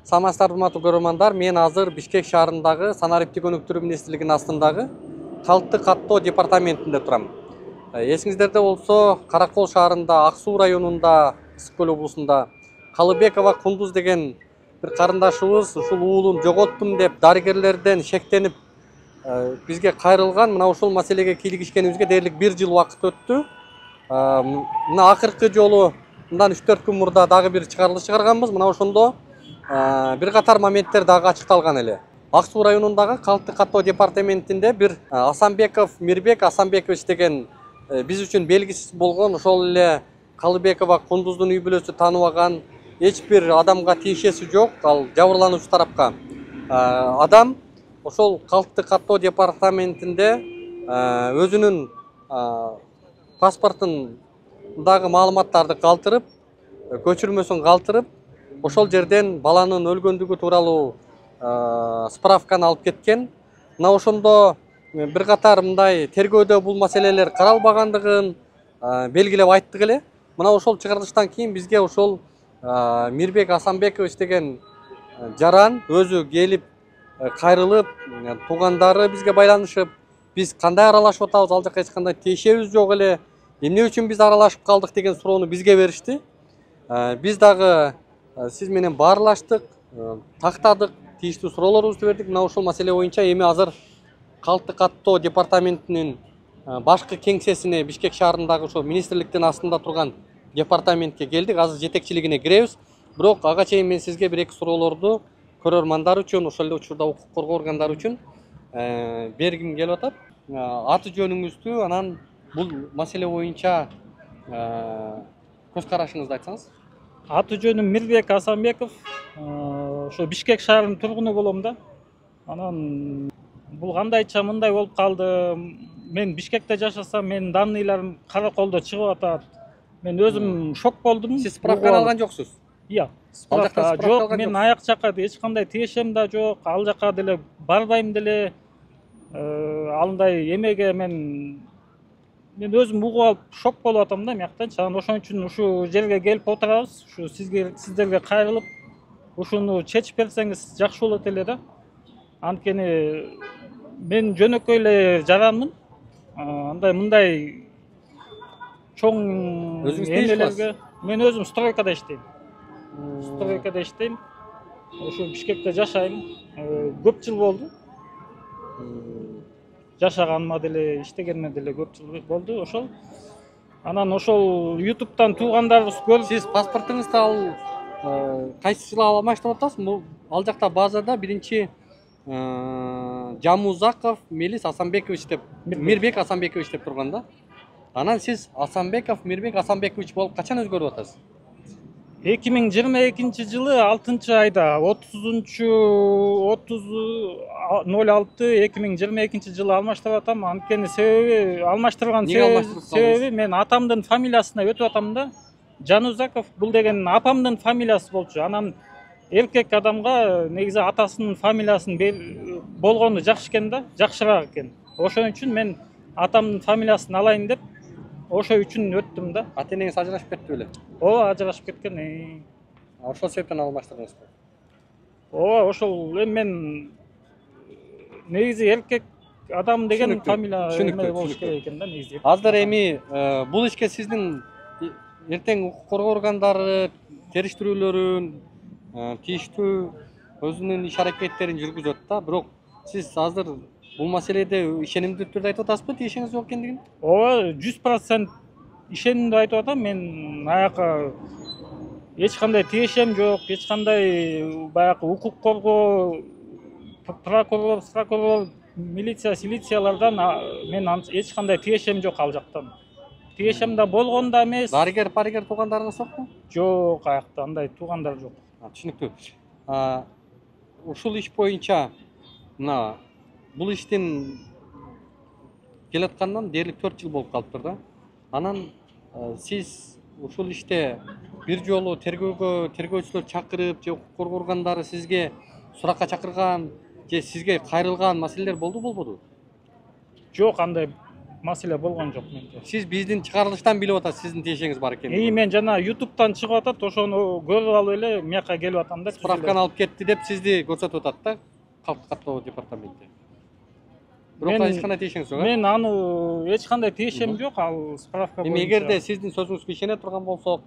Саламатсыздарбы урматтуу көрөрмандар, мен азыр Бишкек шаарындагы Санариптик өнүктүрүү министрлигинин астындагы калкты каттоо департаментинде турам. Эсиңиздерде болсо, Каракол шаарында, Ак Суу районунда, Ысык Көл облусунда Калыбекова Кундуз деген бир карындашыбыз ушул уулун жоготтум деп дарыгерлерден шектенип бизге кайрылган. Мына ушул маселеге кийлигишкенибизге дээрлик 1 жыл убакыт өттү. Мына акыркы жолу мындан 3-4 күн мурда дагы бир чыгарылыш чыгарганбыз. Мына ошондо бир катар моменттер дагы ачыкталган эле. Ак Суу районундагы калкты каттоо департаментинде бир Асанбеков Мирбек Асанбекович деген биз үчүн белгисиз болгон, ошол эле Калыбекова Кундуздун үй бүлөсү тааныбаган, эч бир адамга тиешеси жок, ал жабырлануучу тарапка адам ошол калкты каттоо департаментинде өзүнүн паспортундагы маалыматтарды калтырып, көчүрмөсүн калтырып, ошол жерден баланын өлгөндүгү тууралуу справканы алып кеткен. Мына ошондо бир катар мындай тергөөдө бул маселелер каралбагандыгын белгилеп айттык эле. Мына ошол чыгарылыштан кийин бизге ошол Мирбек Асанбекович деген жаран өзү келип кайрылып, туугандары бизге байланышып, биз кандай аралашып атабыз, ал жака эч кандай тиешебиз жок эле, эмне үчүн биз аралашып калдык деген суроону бизге беришти. Биз дагы сиз менен баарлаштык, тактадык, тийиштүү суроолорубузду бердик. Мына ушул маселе боюнча эми азыр калкты каттоо департаментинин башкы кеңсесине, Бишкек шаарындагы ошо министрликтин астында турган департаментке келдик. Азыр жетекчилигине киребиз. Бирок ага чейин мен сизге бир-эки суроолорду көрөрмандар үчүн, ошол эле учурда укук коргоо органдары үчүн бергим келип атат. Аты жөнүңүздү, анан бул маселе боюнча көз карашыңызды айтсаңыз. Аты жөнүм Мирбек Асанбеков. Ошо Бишкек шаарынын тургуну болом да. Анан бул кандайча мындай болуп калды. Мен Бишкекте жашасам, менин данныйларым Караколдо чыгып атат. Мен өзүм шок болдум. Сиз справканы алган жоксуз? Iya, справка жок. Мен аяк жака эч кандай тиешем да жок. Ал жака деле барбайм деле. Алындай эмеге мен өзүм угуп алып шок болуп атам да мияктанчы. Анан ошон үчүн ушул жерге келип отурабыз. Ушу сиздерге кайрылып, ушуну чечип берсеңиз жакшы болот эле да. Анткени мен жөнөкөй эле жаранмын. Андай мындай чоң эмелерге мен өзүм стройкада иштейм. Стройкада иштейм. Ошо Бишкекте жашайм. Көп жыл болду. Жашаганыма деле, иштегениме деле көп жыл болду ошол. Анан ошол YouTube'тан туугандарыбыз көрүп, сиз паспортуңузду ал кайсы жылы алмаштырып атасыз? Ал жакта базада биринчи Жамузаков Мелис Асанбекович деп, Мирбек Асанбекович деп турган да. Анан сиз Асанбеков Мирбек Асанбекович болуп качан өзгөрүп атасыз? 2022 жылы 6 айда 30/06/2022 жылы алмаштырып атам. Анткени себеби алмаштырган себеби мен атамдын фамилиясына өтүп атам да. Жанузаков бул деген апамдын фамилиясы болчу. Анан эркек адамга негизи атасынын фамилиясын болгону жакшы экен да, жакшыраак экен. Ошон үчүн мен атамдын фамилиясын алайын деп ошо үчүн өттүм да. Ата энеңиз ажырашып кетти беле? Ооба, ажырашып кеткен. Ошол себептен алмаштырдыңызбы? Ооба, ошол эми мен негизи эркек адам деген фамилия болуш керек экен да негизи. Азыр эми бул ишке сиздин эртең укук коргоо органдары териштирүүлөрүн, тийиштүү өзүнүн иш аракеттерин жүргүзөт да. Бирок сиз азыр бул маселеде ишенимдүү түрдө айтып атасызбы, тиешеңиз жок экендигин? Ооба, 100% ишенимдүү айтып атам. Мен аяка эч кандай тиешем жок, эч кандай баягы укук коргоо прокурор, милициялардан мен эч кандай тиешем жок ал жактан. Тиешем да болгон да эмес. Дарыгер туугандарыңыз жокпу? Жок, аякта андай туугандар жок. Түшүнүктүү. Ушул иш боюнча мына бул иштин келатканынан дээрлик 4 жыл болуп калыптыр да. Анан сиз ушул иште бир жолу тергөөчүлөр чакырып, же укук коргоо органдары сизге суракка чакырган, же сизге кайрылган маселелер болбоду? Жок, андай маселе болгон жок менде. Сиз биздин чыгарылыштан билип атасыз, сиздин тиешеңиз бар экенин. Мен жана YouTube'дан чыгып атат, ошону көрүп алып эле мияка келип атам да. Справканы алып кетти деп сизди көрсөтүп атат да калктык каттоо департаменти. Бирок эч кандай тиешеңиз жок. Мен аны эч кандай тиешем жок, ал справка боюнча. Эгерде сиздин сөзүңүзгө ишене турган болсок,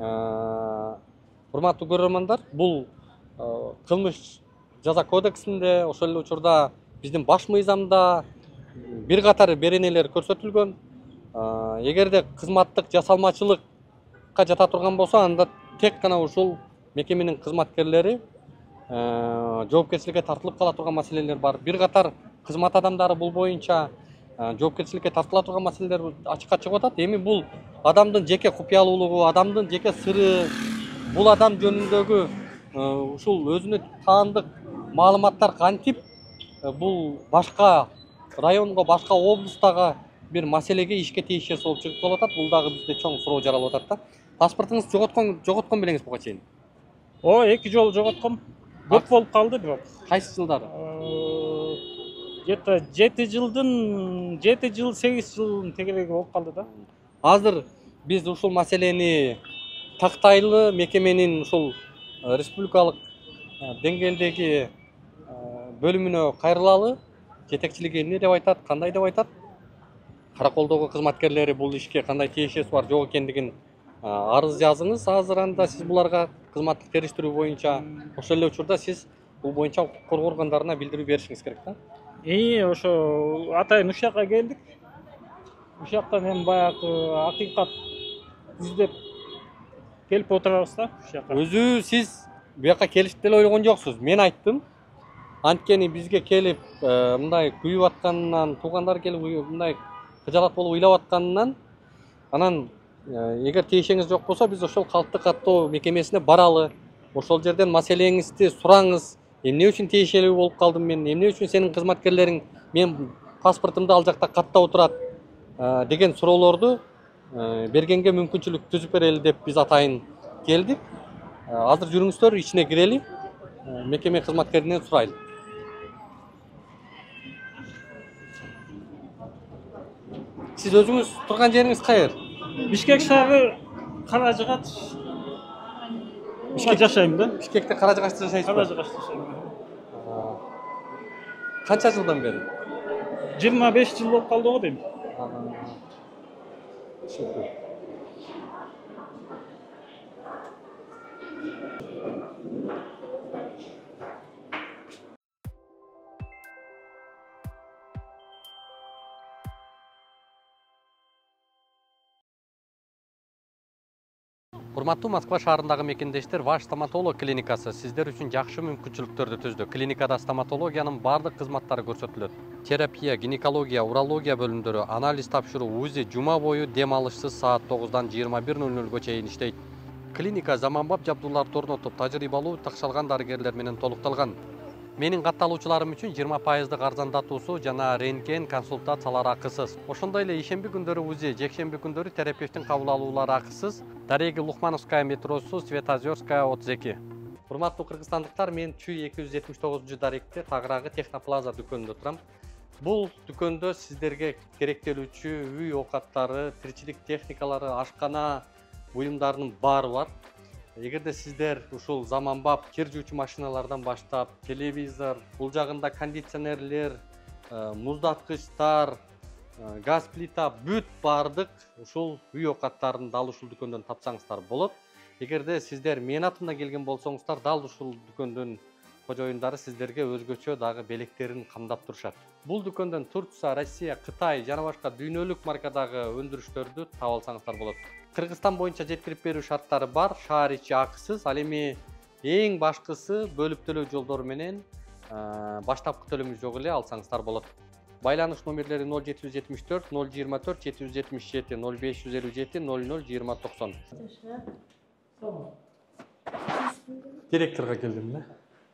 урматтуу көрөрмандар, бул кылмыш жаза кодексинде, ошол эле учурда биздин баш мыйзамда бир катар беренелер көрсөтүлгөн. Эгерде кызматтык жасалмачылыкка жата турган болсо, анда тек гана ушул мекеменин кызматкерлери жоопкерчиликке тартылып кала турган маселелер бар. Бир катар кызмат адамдары бул боюнча жоопкерчиликке тартыла турган маселелер ачыкка чыгып атат. Эми бул адамдын жеке купуялуулугу, адамдын жеке сыры, бул адам жөнүндөгү ушул өзүнө таандык маалыматтар кантип бул башка районго, башка облустагы бир маселеге ишке тиешеси болуп чыгып атат. Бул дагы бизде чоң суроо жаралып атат да. Паспортуңузду жоготкон белеңиз буга чейин? 2 жолу жоготком. Көп болуп калды бирок. Кайсы жылдары? Где-то 7 жыл, 8 жылдын тегереги болуп калды да. Азыр биз ушул маселени тактайлы мекеменин ушул республикалык деңгээлдеги бөлүмүнө кайрылалы. Жетекчилиги эмне деп айтат, кандай деп айтат? Караколдогу кызматкерлери бул ишке кандай тиешеси бар, жок экендигин арыз жазыңыз. Азыр анда сиз буларга кызматтык териштирүү боюнча, ошол эле учурда сиз бул боюнча укук коргоо органдарына билдирүү беришиңиз керек да. Ошо атайын ушул жака келдик. Ушул жактан эми баягы акыйкат издеп келип отурабыз да ушул жака. Өзү сиз буяка келишти деле ойлогон жоксуз. Мен айттым. Анткени бизге келип мындай күйүп атканынан, туугандар келип мындай кыжалат болуп ыйлап атканынан, анан эгер тиешеңиз жок болсо, биз ошол калктык каттоо мекемесине баралы. Ошол жерден маселеңизди сураңыз. Эмне үчүн тиешелүү болуп калдым мен? Эмне үчүн сенин кызматкерлериң мен паспортумду ал жакта каттап отурат деген суроолорду бергенге мүмкүнчүлүк түзүп берели деп биз атайын келдик. Азыр жүрүңүздөр, ичине кирели. Мекеме кызматкеринен сурайлы. Сиз өзүңүз турган жериңиз кайер? Бишкек шаары, Каражыгач. Жашайм да. Бишкекте Каражыгачта жашайсызбы? Каражыгачта жашайм. Канча жылдан бери? 25 жыл болуп калды го дейм. Урматтуу Москва шаарындагы мекендештер, Ваш стоматолог клиникасы сиздер үчүн жакшы мүмкүнчүлүктөрдү түздү. Клиникада стоматологиянын бардык кызматтары көрсөтүлөт. Терапия, гинекология, урология бөлүмдөрү, анализ тапшыруу, УЗИ жума бою дем алышсыз саат 9-дан 21:00-га чейин иштейт. Клиника заманбап жабдууларды орнотуп, тажрыйбалуу такшалган дарыгерлер менен толукталган. Менин катталуучуларым үчүн 20% арзандатуусу жана рентген консультациялар акысыз. Ошондой эле ишемби күндөрү УЗИ, жекшемби күндөрү терапевттин кабыл алуулары акысыз. Дареги Лухмановская метросу, Светозерская 32. Урматтуу кыргызстандыктар, мен Чүй 279-даректе тагыраагы Техноплаза дүкөнүндө турам. Бул дүкөндө сиздерге керектелүүчү үй оокаттары, тиричилик техникалары, ашкана буюмдарынын баары бар. Эгерде сиздер ушул заманбап кир жуучу машиналардан баштап, телевизор, бул жагында кондиционерлер, муздаткычтар, газ плита, бүт бардык ушул үй оокаттарын дал ушул дүкөндөн тапсаңыздар болот. Эгерде сиздер мен атымда келген болсоңуздар, дал ушул дүкөндүн кожоюндары сиздерге өзгөчө дагы белектерин камдап турушат. Бул дүкөндөн Турция, Россия, Кытай жана башка дүйнөлүк маркадагы өндүрүштөрдү таап алсаңыздар болот. Кыргызстан боюнча жеткирип берүү шарттары бар, шаар ичи акысыз. Ал эми эң башкысы бөлүп төлөө жолдору менен баштапкы төлөмү жок эле алсаңыздар болот. Байланыш номерлери 0774 024 777 0557 00 2090. Директорга келдим да.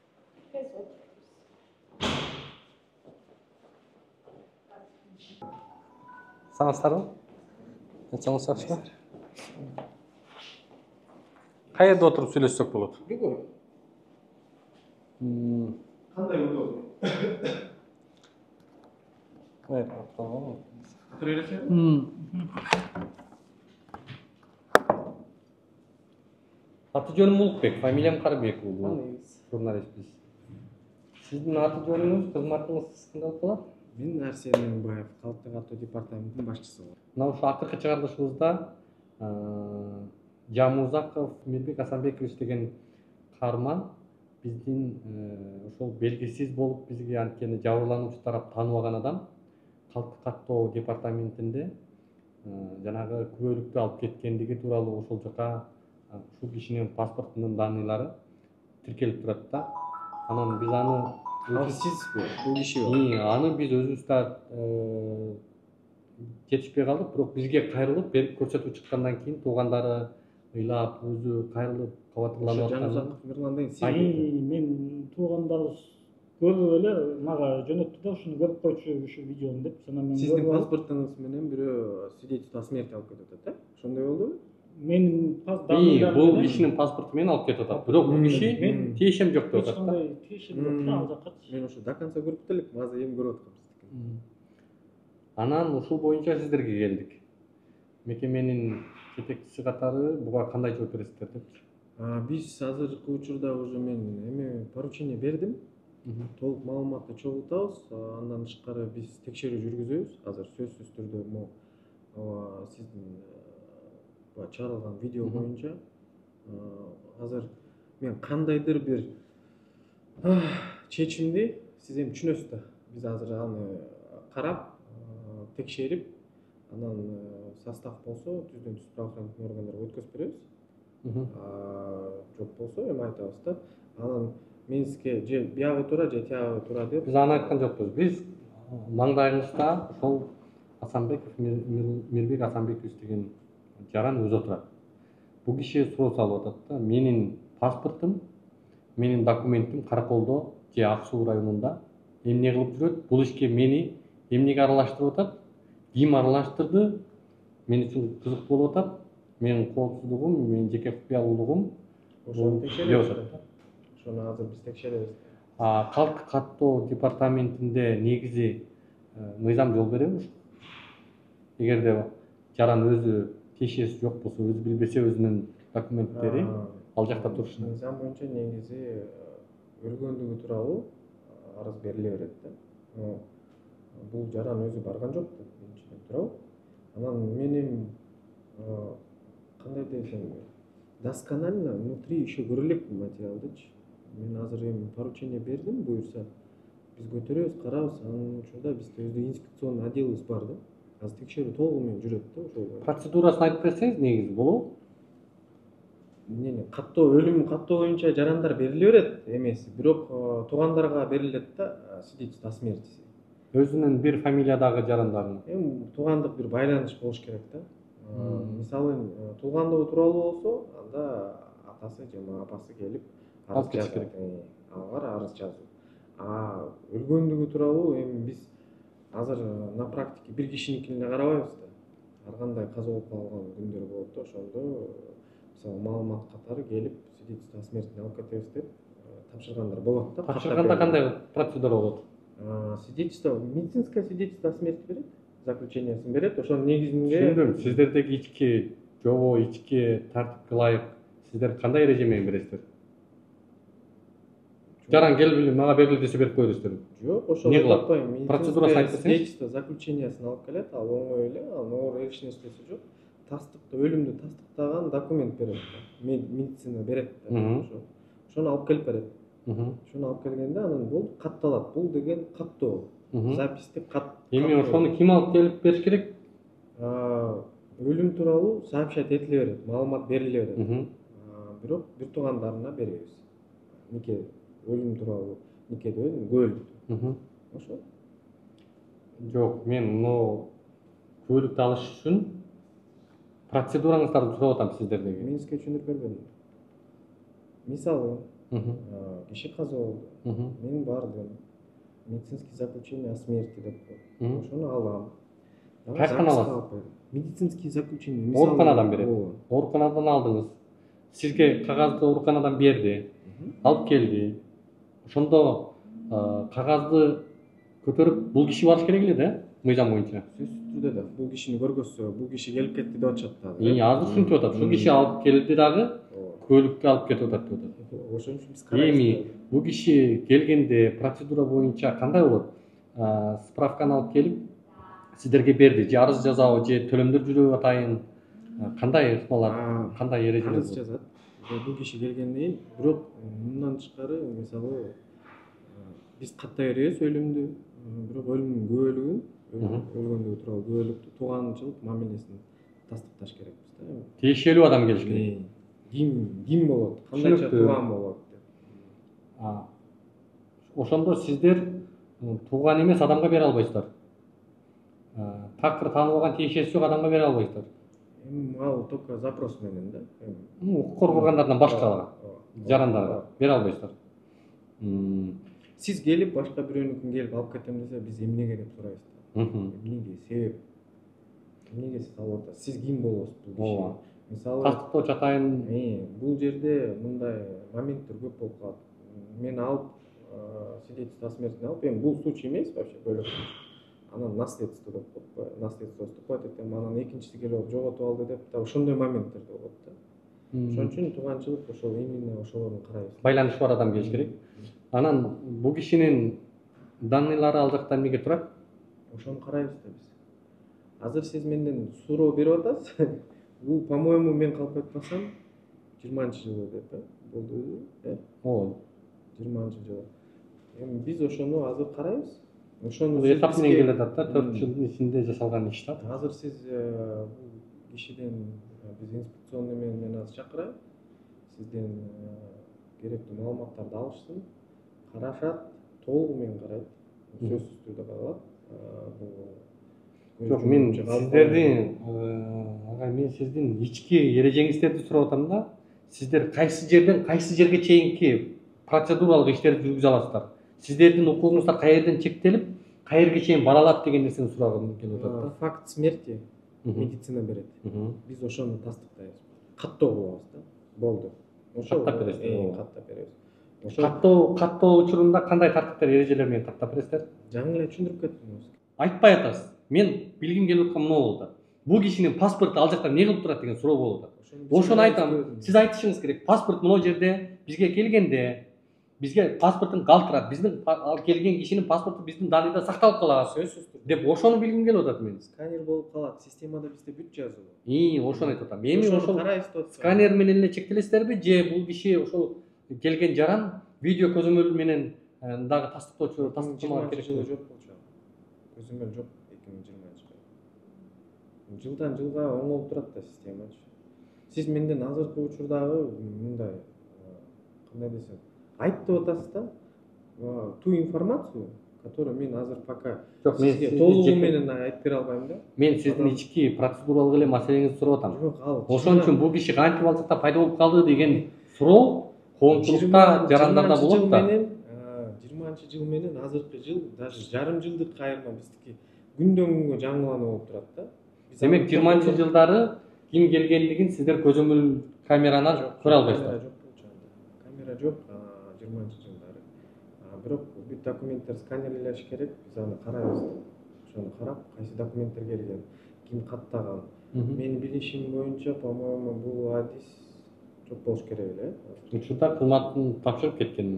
Саңыздарбы? Нече Каерде отуруп сүйлөшсөк болот? Кандай удобно? Аты жөнүм Улукбек, фамилиям Карыбеков. Журналистпиз. Сиздин аты жөнүңүз, кызматыңыз кандай болуп калат? Мен Арсен Мыңбаев, калктык катуу департаментинин башчысы болом. Мына ушул акыркы чыгарылышыбызда Жамузаков Мирбек Асанбекович деген каарман биздин ошол белгисиз болуп бизге анткени жабырлануучу тарап тааныбаган адам калктык каттоо департаментинде жанагы күбөлүктү алып кеткендиги тууралуу ошол жака ушул кишинин паспортунун данныйлары тиркелип турат да. Анан биз аны Ал сизби? Бул киши бар. аны биз өзүбүз да жетишпей калдык, бирок бизге кайрылып берип көрсөтүп чыккандан кийин туугандары ыйлап өзү кайрылып кабатырланып Жанузаков Мирландын сиз. Мен туугандарыбыз көрүп эле мага жөнөттү да ушуну көрүп койчу ушу видеону деп. Сонан мен Сиздин паспортуңуз менен бирөө свидетельство о смерти алып кетип атат, Ошондой болдубу? Менин бул кишинин паспорту менен алып кетип атат. Бирок бул киши тиешем жок деп атат да. Тиешем жок да ал жаккачы. Мен ошо до конца көрүп элек, азыр эми көрүп аткам сиздикин. Анан ушул боюнча сиздерге келдик. Мекеменин жетекчиси катары буга кандай жооп бересиздер деп. Биз азыркы учурда уже мен поручение бердим. Толук маалыматты чогултабыз. Андан тышкары биз текшерүү жүргүзөбүз. Азыр сөзсүз түрдө сиздин чыгарылган видео боюнча азыр мен кандайдыр бир чечимди сиз эми түшүнөсүз да. Биз азыр аны карап, текшерип, анан состав болсо түздөн түз правоохранительный органдарга өткөзүп беребиз. Жок болсо эми айтабыз да. Анан мен сизге же биягы туура, же тиягы туура деп. Биз аны айткан жокпуз. Биз маңдайыбызда ошол Асанбеков Мирбек Асанбекович деген жаран өзү отурат. Бул киши суроо салып атат да. Менин паспортум, менин документим Караколдо же Ак Суу районунда эмне кылып жүрөт? Бул ишке мени эмнеге аралаштырып атат? Ким аралаштырды? Мен үчүн кызык болуп атат. Менин коопсуздугум, менин жеке купуялуулугум ошону текшеребиз. Ошону азыр биз текшеребиз. Калктык каттоо департаментинде негизи мыйзам жол беребиз. Эгерде жаран өзү тиешеси жок болсо, өзү билбесе өзүнүн документтери ал жакта турушун. Мыйзам боюнча негизи өлгөндүгү тууралуу арыз бериле берет да. Бул жаран өзү барган жок да, биринчиден туурабы? Анан мен эми кандай десем, досконально внутри еще көрө элек бул материалдычы. Мен азыр эми поручение бердим, буюрса биз көтөрөбүз, карабыз. Анын учурда бизде өзү инспекционный отделыбыз бар да. Азыр текшерүү толугу менен жүрөт да ошол. Процедурасын айтып берсеңиз негизи болобу? Каттоо, өлүм каттоо боюнча жарандар бериле берет эмеси, бирок туугандарга берилет да, свидетельство о смерти. Өзүнүн бир фамилиядагы жарандарын. Эми туугандык бир байланыш болуш керек да. Мисалы туугандыгы тууралуу болсо, анда атасы же апасы келип арыз жазыш керек. Ал бар арыз жазуу. Өлгөндүгү тууралуу эми биз азыр на практике бир кишиникине карабайбыз да. Ар кандай каза болуп калган күндөр болот да, ошондо мисалы маалымат катары келип свидетельство о смертине алып кетебиз деп тапшыргандар болот да. Тапшырганда кандай процедура болот? Свидетельство, медицинское свидетельство о смерти берет, заключениясын берет. Ошонун негизинде түшүндүм. Сиздердеги ички жобо, ички тартипке ылайык сиздер кандай эреже менен бересиздер? Жаран келип мага бергиле десе берип коесуздар. Жок, ошол таппайм. Процедурасын айтып берсеңиз. Свидетельство заключениясын алып келет, ал оңой эле, ал оор эч нерсеси жок. Тастыкты, өлүмдү тастыктаган документ берет. Медицина берет. Ошону алып келип берет. Ошону алып келгенде анан бул катталат. Бул деген каттоо. Записти кат. Эми ошону ким алып келип бериш керек? Өлүм тууралуу сообщать этиле берет, маалымат бериле берет. Бирок бир туугандарына беребиз. Нике өлүм тууралуу никеде күбөлүктү. Ошо. Жок, мен муну күбөлүктү алыш үчүн процедураңыздарды сурап атам сиздердеги. Мен сизге түшүндүрүп бербедим. Мисалы, киши каза болду. Мен бардым. Медицинский заключение о смерти деп коет. Ошону алам. Кайчан аласыз? Медицинский заключение. Ооруканадан берет. Ооруканадан алдыңыз. Сизге кагазды ооруканадан берди. Алып келди. Ошондо кагазды көтөрүп бул киши барыш керек эле да. мыйзам боюнча. сөзсүз түрдө да бул кишини көргөзсө бул киши келип кетти деп атышат да. Азыр ушинтип атат. Ушул киши алып келди дагы көлүккө алып кетип атат деп атат. Ошон үчүн биз карайбыз. Эми бул киши келгенде процедура боюнча кандай болот? Справканы алып келип сиздерге берди, же арыз жазабы, же төлөмдөр жүрүп атайын? Кандай ыкмалар, кандай эрежелер арыз жазат. Бул киши келгенден кийин, бирок мындан тышкары, мисалы биз каттай беребиз өлүмдү, бирок өлүмдүн күбөлүгүн, өлгөндүгү тууралуу күбөлүктү, тууганчылык мамилесин тастыкташ керекпиз да. Тиешелүү адам келиш керек. Ким болот, кандайча тууган болот деп. Ошондо сиздер тууган эмес адамга бере албайсыздар. Такыр тааныбаган тиешеси жок адамга бере албайсыздар. Ал только запрос менен да. Укук коргогандардан башкаларга, жарандарга бере албайсыздар. Сиз келип башка бирөөнүкүн келип алып кетем десе, биз эмнеге деп сурайбыз да. Эмнеге, себеп. Эмнеге сиз алып атасыз? Сиз ким болосуз бул киши? Мисалы, тастыктоо чатайын. Бул жерде мындай моменттер көп болуп калат. Мен алып свидетельство о смерти алып, эми бул случай эмес вообще бөлөк. Анан наследство деп коет, наследствосу коет экен, анан экинчиси келип алып жоготуп алды деп да ошондой моменттер да болот да. Ошон үчүн тууганчылык ошол именно ошолорду карайбыз. Байланышы бар адам келиш керек. Анан бул кишинин данныйлары ал жакта эмнеге турат? Ошону карайбыз да биз. Азыр сиз менден суроо берип атасыз. Бул, по-моему, мен калп айтпасам 20-жылы деп болду, 20-жылы. Эми биз ошону азыр карайбыз. Ошону этап менен келе жатат да, 4 жылдын ичинде жасалган иш да. Азыр сиз бул кишиден биз инспекционный менен азыр чакырайбыз. Сизден керектүү маалыматтарды алышсын, карашат, толугу менен карайт. Сөзсүз түрдө каралат. Жок, мен сиздердин мен сиздин ички эрежеңиздерди сурап атам да. Сиздер кайсы жерден кайсы жерге чейинки процедуралык иштерди жүргүзө аласыздар? Сиздердин укугуңуздар каерден чектелип, каерге чейин бара алат деген нерсени сурагым келип атат да. Факт смерти медицина берет. Биз ошону тастыктайбыз. Каттоо кылабыз да. Болду. Каттап бересиз. Каттап беребиз. Каттоо учурунда кандай тартиптер, эрежелер менен каттап бересиздер? Жаңы эле түшүндүрүп кеттим. Айтпай атасыз. Мен билгим келип аткан мына болду. Бул кишинин паспорту ал жакта эмне кылып турат деген суроо болуп атат. Ошону айтам. Сиз айтышыңыз керек. Паспорт мына жерде бизге келгенде бизге паспортун калтырат. Биздин ал келген кишинин паспорту биздин данныйда сакталып калат. Сөзсүз түрдө. Деп ошону билгим келип атат мен. Сканер болуп калат. Системада бизде бүт жазуу. Ошону айтып атам. Эми ошол сканер менен эле чектелесиздерби же бул киши ошол келген жаран видео көзөмөл менен дагы тастыктоочу тастыктоо керек? Жылы жок болчу. Көзөмөл жок 2020-жылы. Жылдан жылга оңолуп турат да системачы. Сиз менден азыркы учурдагы мындай кандай десем, айтып атасыз да, ту информацию, которую мен азыр пока сизге толугу менен айтып бере албайм да. Мен сиздин ички процедуралык эле маселеңизди сурап атам. Жок, ал. Ошон үчүн бул киши кантип ал жакта пайда болуп калды деген суроо коомчулукта жарандарда болот да. 20-жыл менен азыркы жыл, даже жарым жылдык кайрылма биздики күндөн күнгө жаңылануу болуп турат да. Демек 20-жылдары ким келгендигин сиздер көзөмөл камераны көрө албайсыздар. Камера жок 20-жылдары. Бирок бүт документтер сканерлеш керек, биз аны карайбыз. Ошону карап, кайсы документтер келген, ким каттаган. Менин билишим боюнча, по-моему, бул адис жок болуш керек эле. Учурда кызматын тапшырып кеткен.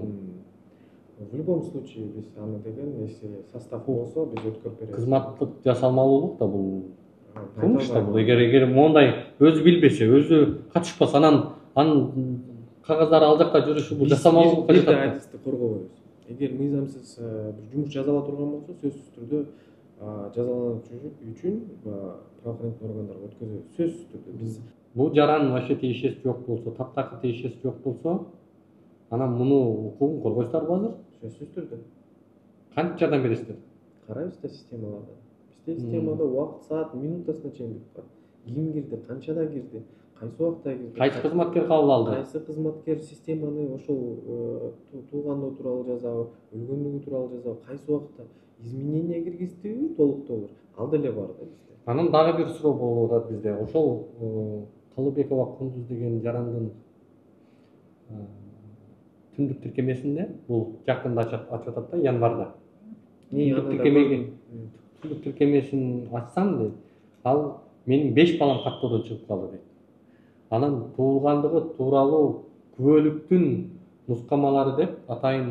В любом случае биз аны деген, если состав болсо, биз өткөрүп беребиз. Кызматтык жасалмалуулук да бул. Кылмыш да бул. Эгер мондай өзү билбесе, өзү катышпаса, анын кагаздары ал жакта жүрүшү бул жасалмалуулукка жатат. Биз адисти коргобойбуз. Эгер мыйзамсыз бир жумуш жасала турган болсо, сөзсүз түрдө жазалануу үчүн правоохранительный органдарга өткөзөбүз. Сөзсүз түрдө биз бул жаран вообще тиешеси жок болсо, таптакыр тиешеси жок болсо, анан муну укугун коргойсуздарбы азыр? Сөзсүз түрдө. Кантип жардам бересиздер? Карайбыз да системаларда. Бизде системада убакыт, саат, минутасына чейин билип бар. Ким кирди, канчада кирди, кайсы убакта кирди. Кайсы кызматкер кабыл алды? Кайсы кызматкер системаны ошол туугандыгы тууралуу жазабы, өлгөндүгү тууралуу жазабы, кайсы убакта изменение киргиздиби, толуктоолор. Ал деле бар да бизде. Анан дагы бир суроо болуп атат бизде. Ошол Кылыбекова Кундуз деген жарандын түндүк тиркемесинде бул жакында ачып атат да, январда. Түндүк тиркемеге көпчүлүк тиркемесин ачсам дейт, ал менин 5 балам каттоодон чыгып калды дейт. Анан туулгандыгы тууралуу күбөлүктүн нускамалары деп атайын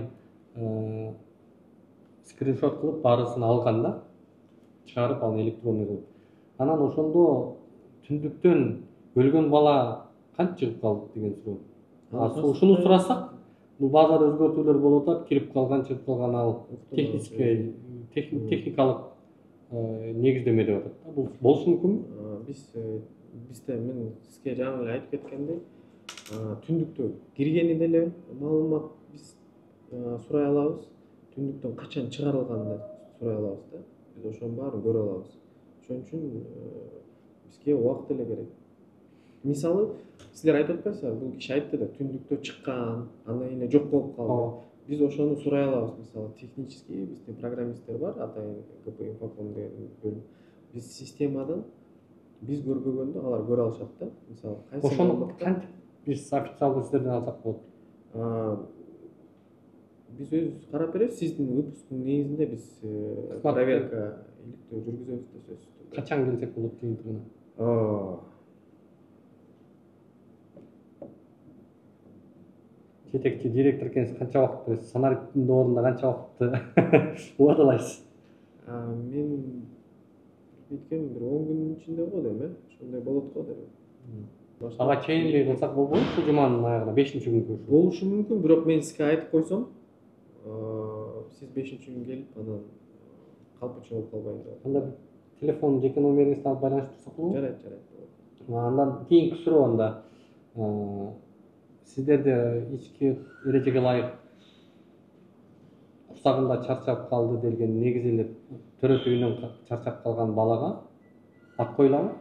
скриншот кылып баарысын алган да, чыгарып ал электронный кылып. Анан ошондо түндүктөн өлгөн бала канча чыгып калды деген суроо. Ушуну сурасак, бул баазада өзгөртүүлөр болуп атат, кирип калган, чыгып калган, ал техникалык негиздеме деп атат да. Бул болушу мүмкүнбү? Бизде мен сизге жаңы эле айтып кеткендей, түндүктө киргени деле маалымат биз сурай алабыз. Түндүктөн качан чыгарылганын да сурай алабыз да. Биз ошонун баарын көрө алабыз. Ошон үчүн бизге убакыт эле керек. Мисалы, силер айтып атпайсызбы, бул киши айтты да, түндүктө чыккан, андан кийин жок болуп калды. Биз ошону сурай алабыз. Мисалы, технический бизде программисттер бар, атайын КП инфоком деген бөлүм. Биз системадан биз көрбөгөндө алар көрө алышат да. Мисалы, ошону кантип биз официалдуу сиздерден алсак болот? Биз өзүбүз карап беребиз. Сиздин выпусктун негизинде биз проверка иликтөө жүргүзөбүз да сөзсүз. Качан келсек болот жыйынтыгына? Жетекчи директор экенсиз, канча убакыт бересиз? Санариптин доорунда канча убакытты убадалайсыз? Мен биткем бир 10 күндүн ичинде го дейм, ошондой болот го дейм. Ага чейинбей кылсак болбойбу ушул жуманын аягына 5-күнгө? Болушу мүмкүн, бирок мен сизге айтып койсом, сиз 5-күн келип анан калпыча болуп калбайын деп. Анда телефон жеке номериңизди алып байланыштырсак болобу? Жарайт. Андан кийинки суроо анда сиздерде ички эрежеге ылайык курсагында чарчап калды делген негизинде төрөтүүнөн чарчап калган балага ат коюлабы?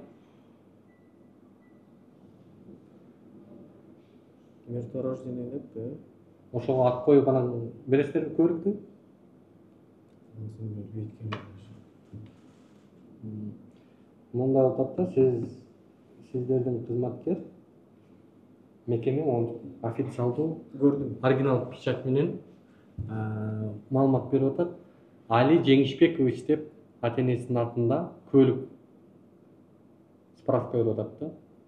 Мертворождение деппи? Ошого ат коюп анан бересиздерби көрүктү? Мындай болуп атат да, сиздердин кызматкер мекеме официалдуу көрдүм. Оригинал печать менен маалымат берип атат. Али Жеңишбекович деп ата энесинин атында көлүк справка берип атат да.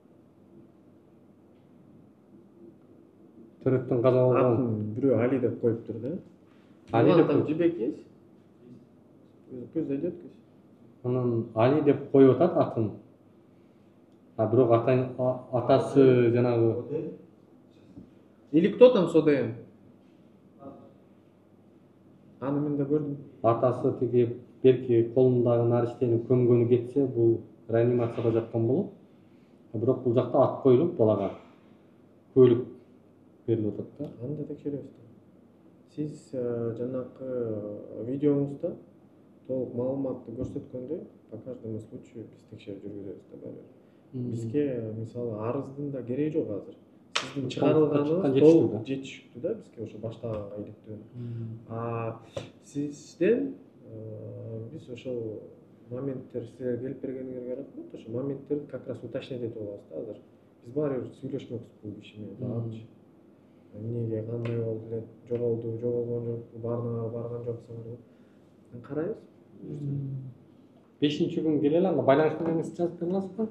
Төрөттөн каза болгон. Атын бирөө Али деп коюптур да. Али деп жибек эс. Көз айдет көз. Анан Али деп коюп атат атын. Бирок атасы жанагы Или кто там СОДМ? Аны мен да көрдүм. Атасы тиги берки колундагы нариштени көмгөнү кетсе, бул реанимацияда жаткан болот. Бирок бул жакта ат коюлуп балага көлүк берилип атат да. Аны да текшеребиз. Сиз жанакы видеоңузда толук маалыматты көрсөткөндөй, по каждому случаю биз текшерип жүргүзөбүз да баары. Бизге мисалы арыздын да кереги жок азыр. Сиздин чыгарылганыңыз толук жетиштүү да бизге ошо баштаганга иликтөө. Сизден биз ошол моменттер силер келип бергениңерге рахмат. Ошо моменттерди как раз уточнять этип алабыз да азыр. Биз баары бир сүйлөшмөкпүз бул киши менен дагычы. Эмнеге, кандай болду эле, жоголду, жоголгон жокпу, баарына барган жоксуңар деп карайбыз. 5-күн келе эле, анда байланыш номериңизди жазып бере аласызбы?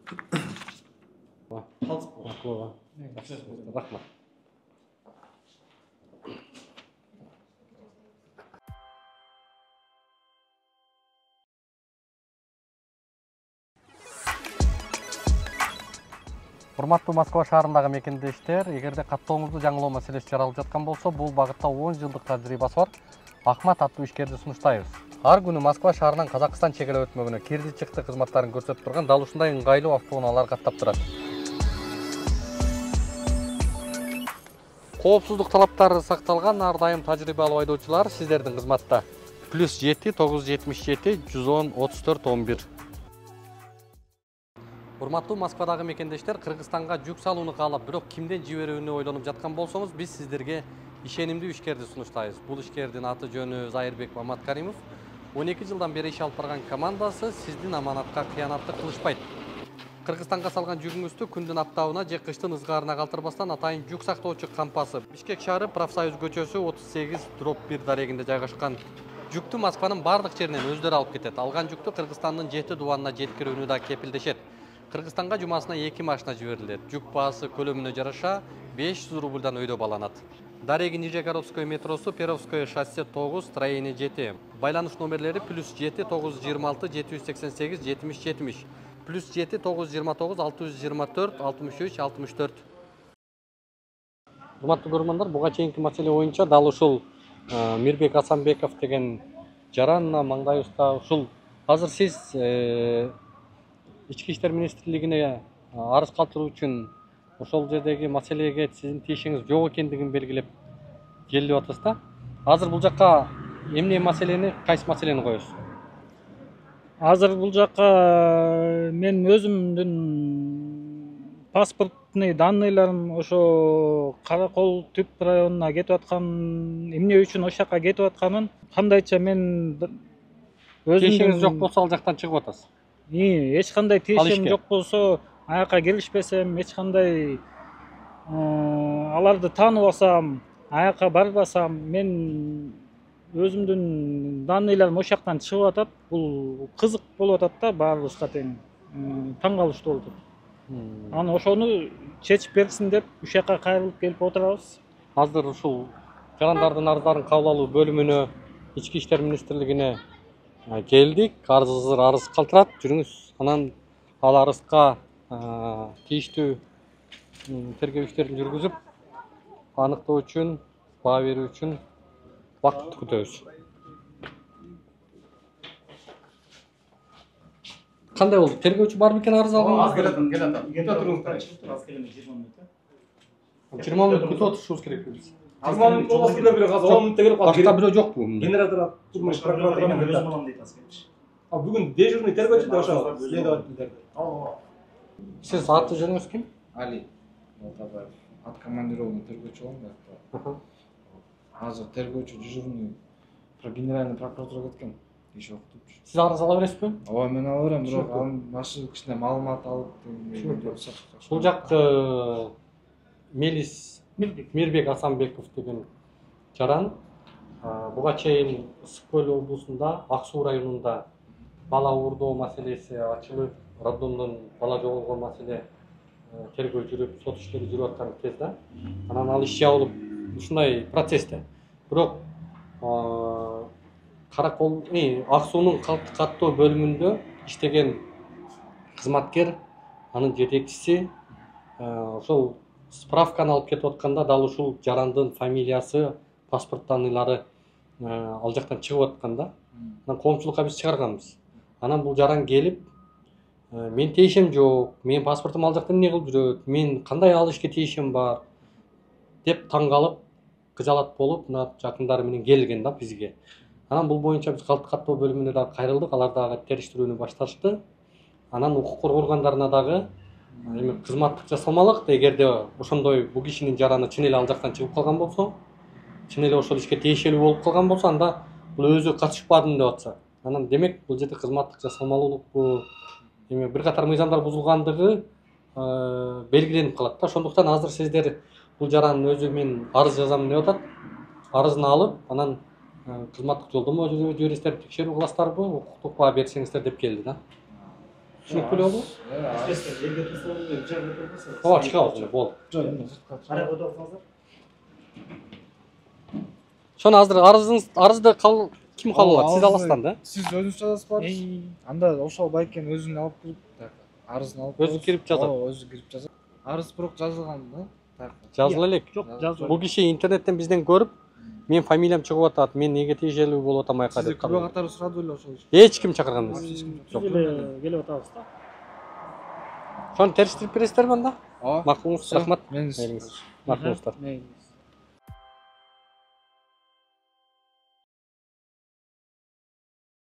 Рахмат. Урматтуу Москва шаарындагы мекендештер, эгерде каттооңузду жаңылоо маселеси жаралып жаткан болсо, бул багытта 10 жылдык тажрыйбасы бар Ахмат аттуу ишкерди сунуштайбыз. Ар күнү Москва шаарынан Казакстан чегара өтмөгүнө кирди чыкты кызматтарын көрсөтүп турган дал ушундай ыңгайлуу автоунаалар каттап турат. Коопсуздук талаптары сакталган ар дайым тажрыйбалуу айдоочулар сиздердин кызматта. +7 977 110 34 11. Урматтуу Москвадагы мекендештер, Кыргызстанга жүк салууну каалап, бирок кимден жиберүүнү ойлонуп жаткан болсоңуз, биз сиздерге ишенимдүү ишкерди сунуштайбыз. Бул ишкердин аты жөнү Зайырбек Маматкаримов. 12 жылдан бери иш алып барган командасы сиздин аманатка кыянаттык кылышпайт. Кыргызстанга салган жүгүңүздү күндүн аптабына же кыштын ызгаарына калтырбастан атайын жүк сактоочу кампасы Бишкек шаары Профсоюз көчөсү 38/1 дарегинде жайгашкан жүктү Москванын бардык жеринен өздөрү алып кетет. Алган жүктү Кыргызстандын 7 дубанына жеткирүүнү да кепилдешет. Кыргызстанга жумасына 2 машина жиберилет. Жүк баасы көлөмүнө жараша 500 рубльдан өйдө баланат. Дареги Нижегородское метросу, Перовское шоссе 9, строение 7. Байланыш номерлери +7 926 788 70 70, +7 929 624 63 64. Урматтуу көрөрмандар, буга чейинки маселе боюнча дал ушул Мирбек Асанбеков деген жаранына маңдайыбызда ушул азыр сиз Ички иштер министрлигине арыз калтыруу үчүн ошол жердеги маселеге сиздин тиешиңиз жок экендигин белгилеп келип атасыз да. Азыр бул жакка эмне маселени, кайсы маселени коесуз? Азыр бул жакка мен өзүмдүн паспортный данныйларым ошо Каракол түп районуна кетип аткан, эмне үчүн ошол жака кетип атканын, кандайча мен Тиешиңиз жок болсо ал жактан чыгып атасыз. Эч кандай тиешем жок болсо, аяка келишпесем, эч кандай аларды тааныбасам, аяка барбасам, мен өзүмдүн данныйларым ошол жактан чыгып атат. Бул кызык болуп атат да баарыбызга тең. Таң калыштуу болуп атат. Аны ошону чечип берсин деп ушул жака кайрылып келип отурабыз. Азыр ушул жарандардын арыздарын кабыл алуу бөлүмүнө Ички иштер министрлигине келдик. Арыз калтырат. Жүрүңүз. Анан ал арызга тийиштүү тергөө иштерин жүргүзүп, аныктоо үчүн, баа берүү үчүн убакыт күтөбүз. Кандай болду? Тергөөчү бар бекен арыз алган? Келатат. Күтө туруңуздар. Аз келеме 20 мүнөт. 20 мүнөт күтүп отурушубуз керек биз. 20 мүнөт болсо деле бир азыр 10 мүнөттө келип калат. Башка бирөө жокпу? Генератор турмуш прокуратура өзүм алам дейт аз келчи. Бүгүн дежурный тергөөчү да ошо следовательдер. Сиз аты жөнүңүз ким? Али Малтабаев. От командированы тергөөчү болом да. Азыр тергөөчү дежурный генеральный прокуратура кеткен. Иш окутуп. Сиз арыз ала бересизби? Ооба, мен ала берем, бирок анын башы кичине маалымат алып. Бул жак Мирбек Асанбеков деген жаран буга чейин Ысык Көл облусунда, Ак Суу районунда бала уурдоо маселеси ачылып, роддомдон бала жоголгон маселе тергөө жүрүп, сот иштери жүрүп аткан кезде анан ал иш жабылып ушундай процессте. Бирок Каракол, Ак Суунун каттоо бөлүмүндө иштеген кызматкер, анын жетекчиси ошол справканы алып кетип атканда дал ушул жарандын фамилиясы, паспорт данныйлары ал жактан чыгып атканда, анан коомчулукка биз чыгарганбыз. Анан бул жаран келип, мен тиешем жок, мен паспортум ал жакта эмне кылып жүрөт, мен кандай ал ишке тиешем бар деп таң калып, кыжалат болуп, мына жакындары менен келген да бизге. Анан бул боюнча биз каттоо бөлүмүнө дагы кайрылдык, алар дагы териштирүүнү башташты. Анан укук коргоо органдарына дагы кызматтык жасалмалык, эгерде ошондой бул кишинин жараны чын эле ал жактан чыгып калган болсо, чын эле ошол ишке тиешелүү болуп калган болсо, анда бул өзү катышпадым деп атса. Анан демек бул жерде кызматтык жасалмалуулук бир катар мыйзамдар бузулгандыгы белгиленип калат да. Ошондуктан азыр сиздер бул жарандын өзү мен арыз жазам деп атат. Арызын алып, анан кызматтык жолдомо жибересиздер, текшерүү кыласыздарбы, укуктук баа берсеңиздер деп келди да. Түшүнүктүү болду? Элге туруп жерге турбаса. Ооба, чыгабыз, болду. Арага отурсаңыздар. Ошону азыр арызды ким кабыл алат? Сиз аласыздар да? Сиз өзүңүз жазасыз барыңыз. Анда ошол байкен өзүн алып кирип, арызын алып Өзү кирип жазат. Ооба, өзү кирип жазат. Арыз бирок жазылган да. Жазыла элек. Жок, жазып. Бул киши интернеттен бизден көрүп, мен фамилиям чыгып атат, мен неге тиешелүү болуп атам аяка деп. Сизди күбө катары сурады беле ошол иш. Эч ким чакырган эмес. Биз эле келип атабыз да. Ошону териштирип бересиздерби анда? Ооба. Макулуңуз, рахмат. Мен Макулуңуздар. Мейли.